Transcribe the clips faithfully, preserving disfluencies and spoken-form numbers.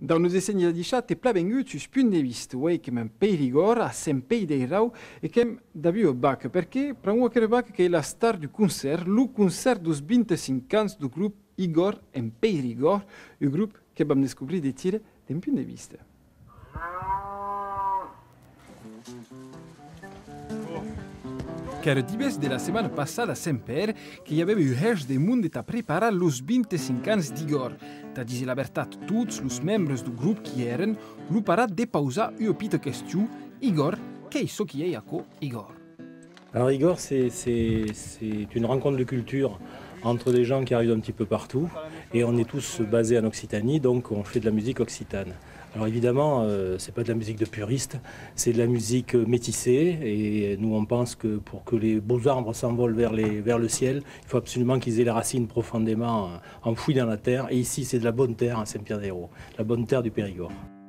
Dans nos decenni diciat te pla vengut sus punt de vista, uei che men Perigord a Sempei dei Rau e che Davio Bach, perché pramo che Bach che è la star du concert, lu concert dos venticinque ans du grup Igor en Perigord, il grup che abbiamo descobri de tire d'un punt de vista. Car dibes de la setmana passada a Semper che hi aveva eu hers de monde a preparar los venticinque ans d'Igor. Ta disi la veritat, tots los membres du grup qui eren, lu parat de pausar una petita question, Igor, qu'est-ce qui est aco Igor? Alors Igor, c'est une rencontre de culture entre des gens qui arrivent un petit peu partout et on est tous basés en Occitanie, donc on fait de la musique occitane. Alors évidemment, euh, c'est pas de la musique de puriste, c'est de la musique métissée et nous on pense que pour que les beaux arbres s'envolent vers, vers le ciel, il faut absolument qu'ils aient les racines profondément euh, enfouies dans la terre et ici c'est de la bonne terre à Saint-Pierre-des-Hérault, la bonne terre du Périgord.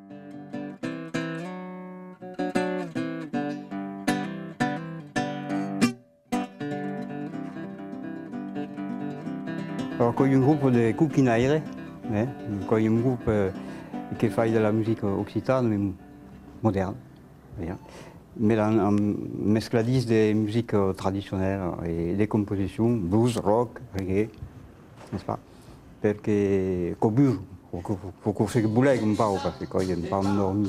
Alors, quand il y a un groupe de cucinaire, hein, quand il y a un groupe euh, qui fait de la musique occitane, mais moderne, hein, mais en, en mescladis de musique traditionnelle et des compositions, blues, rock, reggae, n'est-ce pas? Parce que, qu'au but, il faut qu'on se boule comme pas, parce que quand il n'y a pas un dormi.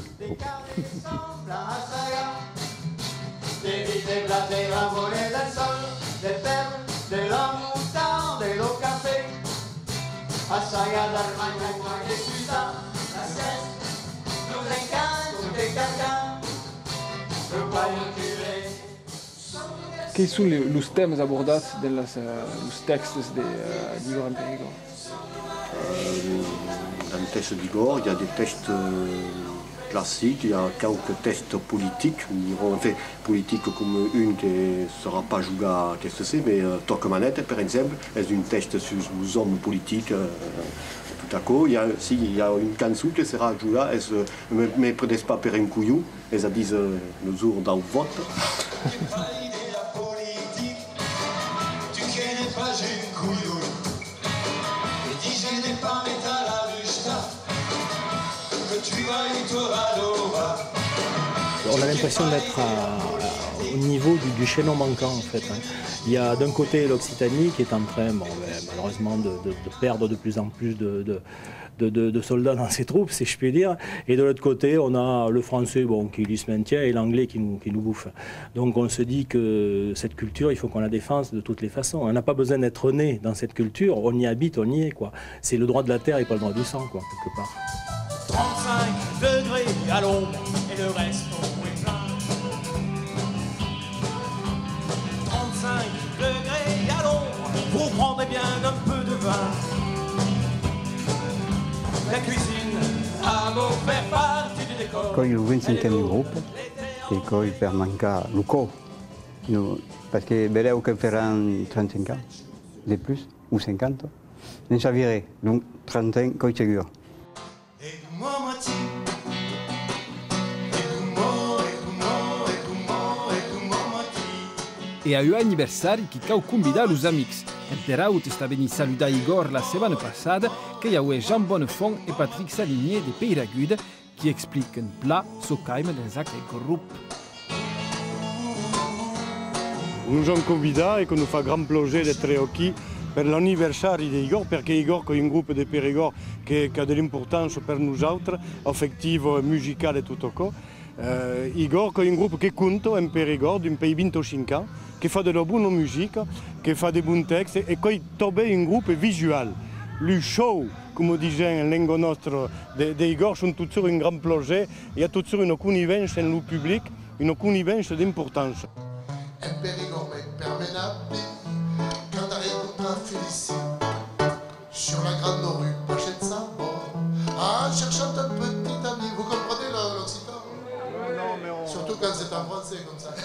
Quels sont les, les thèmes abordés dans les textes d'Igor en Périgord? Dans le texte d'Igor, il y a des textes classiques, il y a quelques textes politiques, enfin, politiques comme une qui ne sera pas jouée à qu'est-ce que c'est, mais euh, Toc Manette, par exemple, est un texte sur les hommes politiques. Euh, tout à coup, il y a, si, il y a une chanson qui sera jouée, elle ne me prenez pas pour un couillou, elle dit euh, le jour d'un vote. On a l'impression d'être au niveau du, du chaînon manquant en fait. Hein. Il y a d'un côté l'Occitanie qui est en train, bon, ben, malheureusement, de, de, de perdre de plus en plus de, de, de, de, de soldats dans ses troupes, si je puis dire. Et de l'autre côté, on a le français bon, qui lui se maintient et l'anglais qui nous, qui nous bouffe. Donc on se dit que cette culture, il faut qu'on la défense de toutes les façons. On n'a pas besoin d'être né dans cette culture, on y habite, on y est. C'est le droit de la terre et pas le droit du sang, quoi, quelque part. trente-cinq degrés à l'ombre et le reste on est plein. trente-cinq degrés à l'ombre, vous prendrez bien un peu de vin. La cuisine a beau faire partie du décor. Quand il y a le vingt-cinquième groupe, et quand il peut manquer le corps, parce que Bélé ou qu'il fera trente-cinq ans, de plus, ou cinquante, on s'avirait, donc trente-cinq quand il est. E a un anniversari che cau convida los amics. El Peraut sta venint saludar Igor la setmana passada, que hi ha Jean Bonnefont e Patrick Salinier de Peiraguda qui expliquen pla so caime dans aquest grup. Nous avons convidé et que nous fait grand plaisir d'être ici pour l'anniversaire d'Igor, parce qu'Igor est un groupe de Périgord qui, qui a de l'importance pour nous autres, affective, musicale et tout ça. Euh, Igor est un groupe qui compte en Périgord, d'un pays vingt-cinq ans, qui fait de la bonne musique, qui fait de bons textes et qui est un groupe visuel. Le show, comme disait en langue nostre, d'Igor sont toujours un grand projet. Il y a toujours une connivence dans le public, une connivence d'importance. En Périgord est permanente, quand arrive à Félicie, sur la grande rue, achète sa mort, en cherchant un petit ami. Vous comprenez l'occitan? Non, mais on... Surtout quand c'est en français comme ça.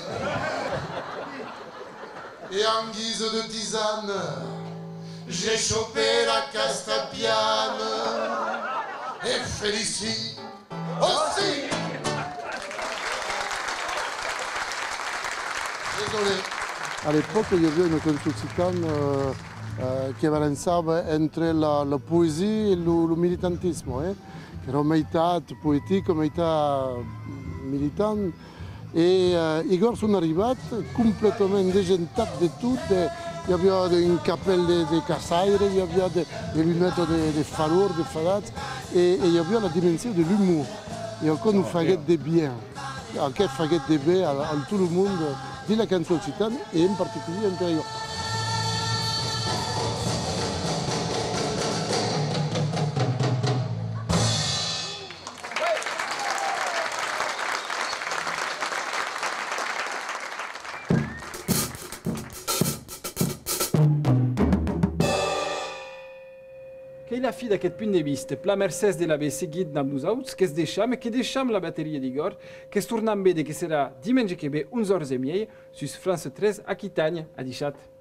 Et en guise de tisane, j'ai chopé la castapiane et Félicie aussi. Désolé. À l'époque, il y avait une canzone occitane euh, eh, che balançava entre la, la poesia e il militantisme, eh? Che era meitat poetic, meitat militant. E uh, Igor sono arrivati completamente degentat di tutto. Il y avait un capel de, de casaire, il y avait des de lunettes de, de farur, de fadats, et, et il y avait la dimension de l'humour. Et encore nous faisait de bien, encore faisait de bien à, à tout le monde de la chanson occitane et en particulier en Périgord. Che la fi d'aquest punt de vista, pla mercès de l'haver seguit amb nosaltres, que es deixam, que deixam la bateria d'Igor, que es tornam bé de que serà diumenge que ve, onze hores i mitja, sus France tres, Aquitània, a Dixat.